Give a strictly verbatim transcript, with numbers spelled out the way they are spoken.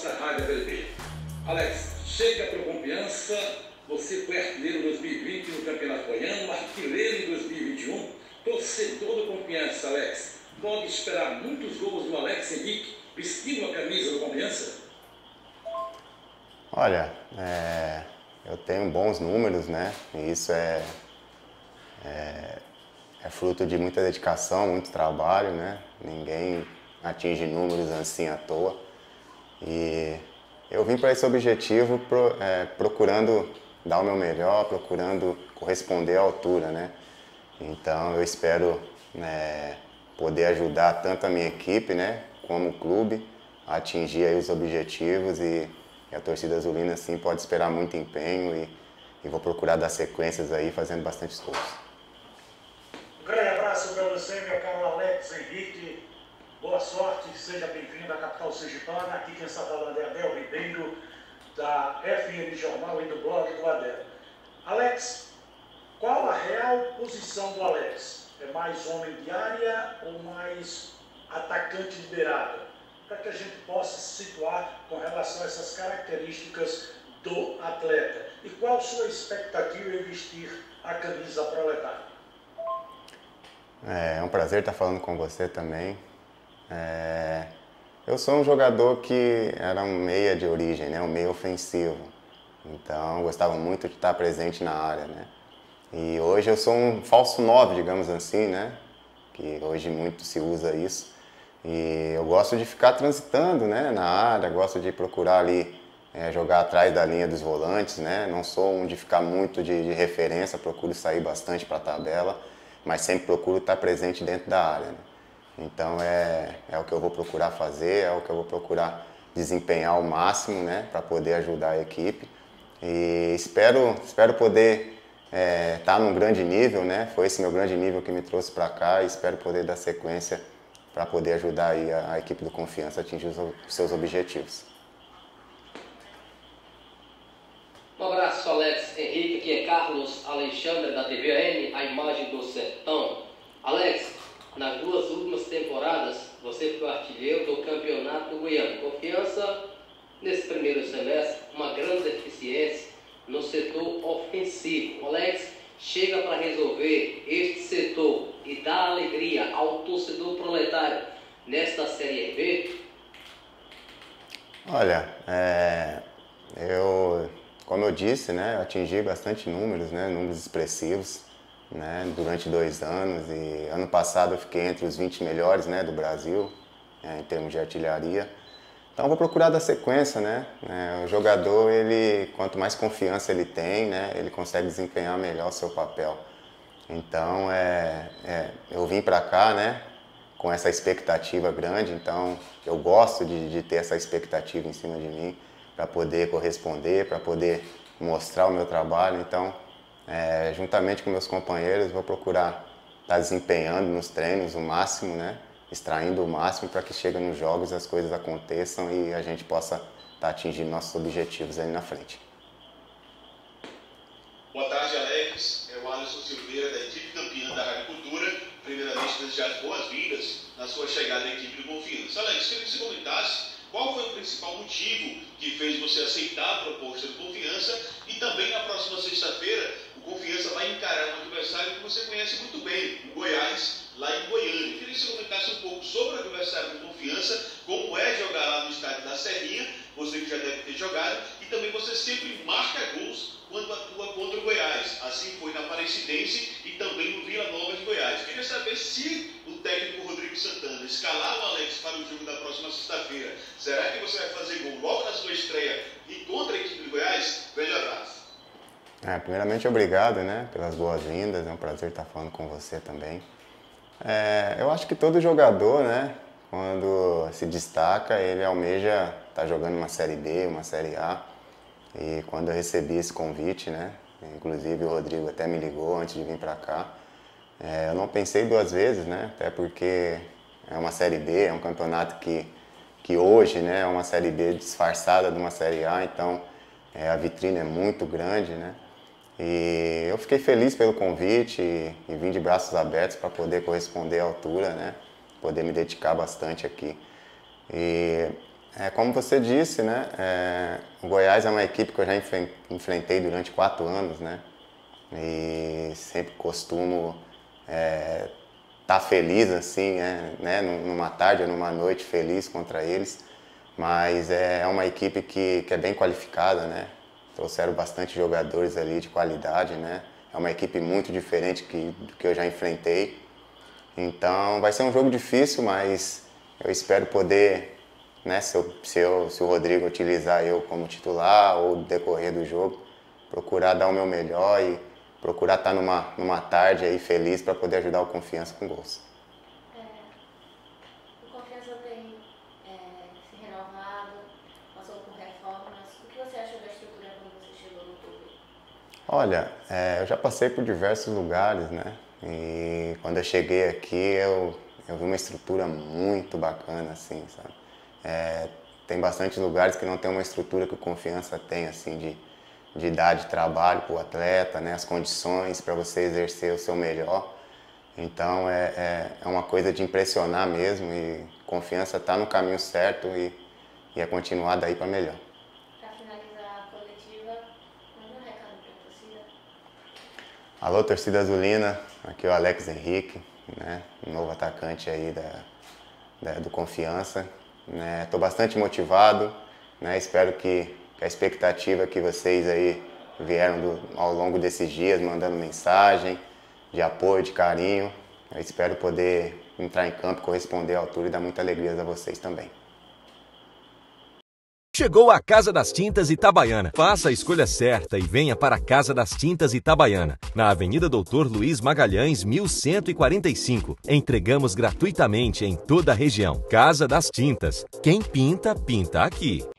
nossa Rádio T V. Alex, chega para a Confiança, você foi artilheiro em dois mil e vinte no Campeonato Goiano, artilheiro em dois mil e vinte e um, torcedor da Confiança, Alex. Pode esperar muitos gols do Alex Henrique vestindo a camisa do Confiança? Olha, é, eu tenho bons números, né? E isso é, é, é fruto de muita dedicação, muito trabalho, né? Ninguém atinge números assim à toa. E eu vim para esse objetivo pro, é, procurando dar o meu melhor, procurando corresponder à altura, né? Então eu espero né, poder ajudar tanto a minha equipe, né, como o clube a atingir aí os objetivos e, e a torcida azulina sim pode esperar muito empenho e, e vou procurar dar sequências aí fazendo bastante gols. Um grande abraço para você, meu caro Alex Henrique. Boa sorte, seja bem-vindo à capital sergipana. Aqui quem está falando é Adel Ribeiro, da F M Jornal e do blog do Adel. Alex, qual a real posição do Alex? É mais homem de área ou mais atacante de beirada? Para que a gente possa se situar com relação a essas características do atleta. E qual a sua expectativa em vestir a camisa proletária? É um prazer estar falando com você também. É, eu sou um jogador que era um meia de origem, né, um meia ofensivo. Então eu gostava muito de estar presente na área, né. E hoje eu sou um falso nove, digamos assim, né, que hoje muito se usa isso. E eu gosto de ficar transitando, né, na área, gosto de procurar ali é, jogar atrás da linha dos volantes, né. Não sou um de ficar muito de, de referência, procuro sair bastante para a tabela, mas sempre procuro estar presente dentro da área, né? Então é, é o que eu vou procurar fazer, é o que eu vou procurar desempenhar ao máximo, né, para poder ajudar a equipe. E espero, espero poder é, estar num grande nível, né? Foi esse meu grande nível que me trouxe para cá e espero poder dar sequência para poder ajudar aí a, a equipe do Confiança a atingir os, os seus objetivos. Um abraço, Alex Henrique, aqui é Carlos Alexandre da T V A M, a imagem do sertão. Alex, nas duas últimas temporadas, você foi artilheiro do Campeonato Goiano. Confiança, nesse primeiro semestre, uma grande deficiência no setor ofensivo. O Alex chega para resolver este setor e dar alegria ao torcedor proletário nesta Série B? Olha, é, eu, como eu disse, né, atingi bastante números, né, números expressivos. Né, durante dois anos e ano passado eu fiquei entre os vinte melhores, né, do Brasil, é, em termos de artilharia. Então eu vou procurar dar sequência, né? É, o jogador, ele, quanto mais confiança ele tem, né, ele consegue desempenhar melhor o seu papel. Então é, é, eu vim para cá, né, com essa expectativa grande, então eu gosto de, de ter essa expectativa em cima de mim para poder corresponder, para poder mostrar o meu trabalho. Então É, juntamente com meus companheiros, vou procurar estar desempenhando nos treinos o máximo, né? Extraindo o máximo para que chegue nos jogos as coisas aconteçam e a gente possa estar atingindo nossos objetivos ali na frente. Boa tarde, Alex. É o Alisson Silveira, da equipe campeã da Rádio Cultura. Primeiramente, desejar as boas-vindas na sua chegada à equipe do Confiança. Alex, queria que você comentasse qual foi o principal motivo que fez você aceitar a proposta do Confiança e também na próxima sexta-feira o Confiança vai encarar um adversário que você conhece muito bem, o Goiás, lá em Goiânia. Queria que você comentasse um pouco sobre o adversário do Confiança, como é jogar lá no estádio da Serrinha, você que já deve ter jogado, e também você sempre marca gols quando atua contra o Goiás. Assim foi na Aparecidense e também no Vila Nova de Goiás. Queria saber se o técnico Rodrigo Santana escalar o Alex para o jogo da próxima sexta-feira, será que você vai fazer gol logo na sua estreia e contra a equipe do Goiás? Grande abraço. É, primeiramente, obrigado, né, pelas boas-vindas, é um prazer estar falando com você também. É, eu acho que todo jogador, né, quando se destaca, ele almeja estar jogando uma Série B, uma Série A. E quando eu recebi esse convite, né, inclusive o Rodrigo até me ligou antes de vir para cá, é, eu não pensei duas vezes, né, até porque é uma Série B, é um campeonato que, que hoje, né, é uma Série B disfarçada de uma Série A, então é, a vitrine é muito grande, né. E eu fiquei feliz pelo convite e, e vim de braços abertos para poder corresponder à altura, né? Poder me dedicar bastante aqui. E É, como você disse, né, é, o Goiás é uma equipe que eu já enfrentei durante quatro anos, né, e sempre costumo é, tá feliz assim, é, né, numa tarde ou numa noite feliz contra eles, mas é uma equipe que, que é bem qualificada, né, trouxeram bastante jogadores ali de qualidade, né, é uma equipe muito diferente que, do que eu já enfrentei, então vai ser um jogo difícil, mas eu espero poder... Né, se, eu, se, eu, se o Rodrigo utilizar eu como titular ou no decorrer do jogo, procurar dar o meu melhor e procurar estar numa, numa tarde aí feliz para poder ajudar o Confiança com gols. É, o Confiança tem é, se renovado, passou por reformas. O que você achou da estrutura quando você chegou no clube? Olha, é, eu já passei por diversos lugares, né? E quando eu cheguei aqui eu, eu vi uma estrutura muito bacana, assim, sabe? É, tem bastante lugares que não tem uma estrutura que o Confiança tem, assim, de, de dar de trabalho para o atleta, né, as condições para você exercer o seu melhor. Então é, é, é uma coisa de impressionar mesmo e Confiança está no caminho certo e, e é continuar daí para melhor. Para finalizar a coletiva, manda um recado para a torcida. Alô, torcida azulina, aqui é o Alex Henrique, né, novo atacante aí da, da, do Confiança. Estou né, bastante motivado, né, espero que, que a expectativa que vocês aí vieram do, ao longo desses dias, mandando mensagem de apoio, de carinho, eu espero poder entrar em campo, corresponder à altura e dar muita alegria a vocês também. Chegou a Casa das Tintas Itabaiana. Faça a escolha certa e venha para a Casa das Tintas Itabaiana, na Avenida Doutor Luiz Magalhães, mil cento e quarenta e cinco. Entregamos gratuitamente em toda a região. Casa das Tintas. Quem pinta, pinta aqui.